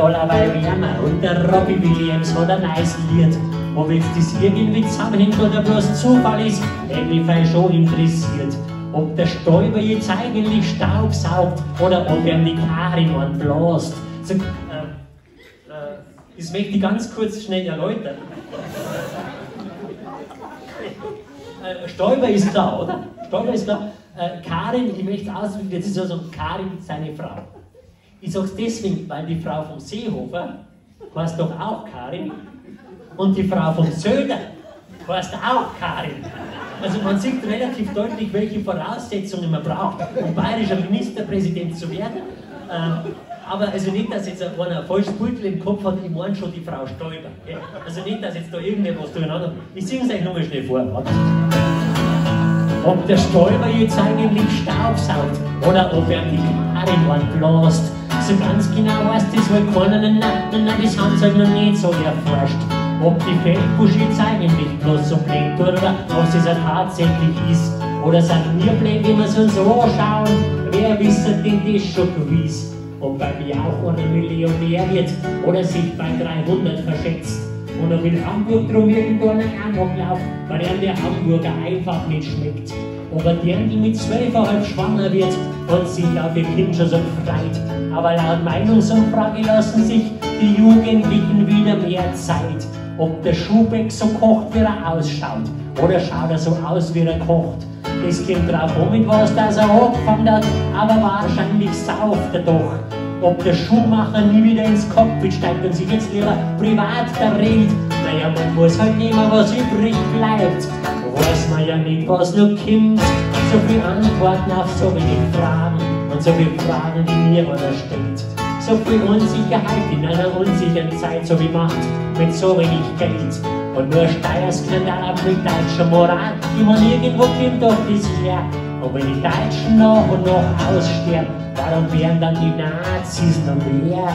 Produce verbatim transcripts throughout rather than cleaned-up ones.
allerweil wärmer und der Robbie Williams hat ein neues Lied. Ob jetzt das irgendwie zusammenhängt oder bloß Zufall ist, hätte mich schon interessiert. Ob der Stäuber jetzt eigentlich Staub saugt oder ob er die Karin anbläst. So, äh, äh, das möchte ich ganz kurz schnell erläutern. äh, Stäuber ist klar, oder? Stäuber ist klar. Äh, Karin, ich möchte ausdrücken, jetzt ist also Karin seine Frau. Ich sage es deswegen, weil die Frau vom Seehofer heißt doch auch Karin und die Frau vom Söder heißt auch Karin. Also man sieht relativ deutlich, welche Voraussetzungen man braucht, um bayerischer Ministerpräsident zu werden. Ähm, aber also nicht, dass jetzt einer ein falsches Bild im Kopf hat, ich meine schon die Frau Stäuber. Okay? Also nicht, dass jetzt da irgendetwas durcheinander... Ich singe es euch nochmal schnell vor. Ob der Stäuber jetzt eigentlich Staub saugt oder ob er die Karin anbläst. So ganz genau weiß das wohl keiner, nein, nein, nein, das haben sie halt noch nicht so erforscht. Ob die Feldbusch jetzt eigentlich bloß so blöd tut oder was es ja tatsächlich ist. Oder sind wir blöd, wie wir es uns anschauen, wer wisst denn das schon gewiss? Ob bei mir auch einer Millionär wird oder sich bei dreihundert verschätzt. Und ob in Hamburg drum irgendwo einen Amoklauf, weil er der Hamburger einfach nicht schmeckt. Ob er der, die mit zwölfeinhalb schwanger wird und sich auf ihr Kind schon so gefreut. Aber laut Meinungsumfrage lassen sich die Jugendlichen wieder mehr Zeit. Ob der Schuhbeck so kocht, wie er ausschaut, oder schaut er so aus, wie er kocht. Es kommt drauf an, mit was das er angefangen hat, aber wahrscheinlich sauft er doch. Ob der Schuhmacher nie wieder ins Cockpit steigt und sich jetzt lieber privat verrät. Naja, man muss halt nehmen, was übrig bleibt. Weiß man ja nicht, was noch kommt. So viel Antworten auf so wenig Fragen und so viele Fragen, die mir einer stellt. So viel Unsicherheit in einer unsicheren Zeit, so wie Macht mit so wenig Geld. Und nur Steuerskandal auf die deutsche Moral, die man irgendwo kommt doch das her. Und wenn die Deutschen nach und nach aussterben, warum werden dann die Nazis noch mehr?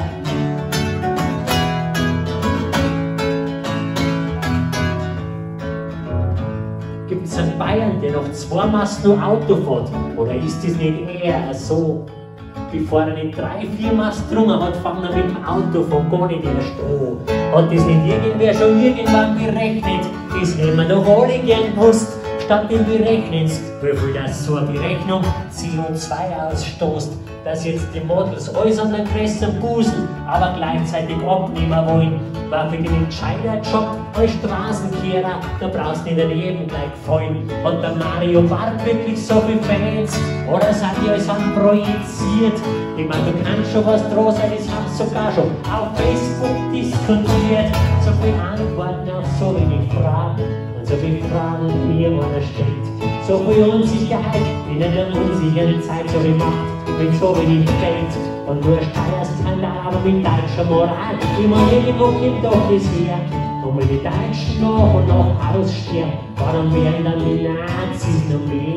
Gibt es einen Bayern, der noch zweimal nur Auto fährt? Oder ist das nicht eher so? Bevor er nicht drei, vier Mast drungen hat, fangen er mit dem Auto von gar nicht erst an. Hat das nicht irgendwer schon irgendwann berechnet? Das hätten wir doch alle gern gewusst. Statt dem Berechnens, wie viel das so eine Berechnung C O zwei ausstoßt, dass jetzt die Models alles an den größeren Busen, aber gleichzeitig abnehmen wollen. War für den Entscheiderjob als Straßenkehrer, da brauchst du nicht daneben gleich gefallen. Hat der Mario Barth wirklich so viele Fans? Oder sind die alles projiziert? Ich meine, du kannst schon was draus sein, das haben sie sogar schon auf Facebook diskutiert. So viele Antworten auf so wenig Fragen. So viele Fragen, die mir einer stellt. So viel Unsicherheit in einer unsicheren Zeit, so viel Macht mit so wenig Geld. Und nur Steuerskandal, aber mit deutscher Moral. Immer irgendwo kommt doch das her. Und wenn die Deutschen nach und nach aussterben, warum werden dann die Nazis noch mehr?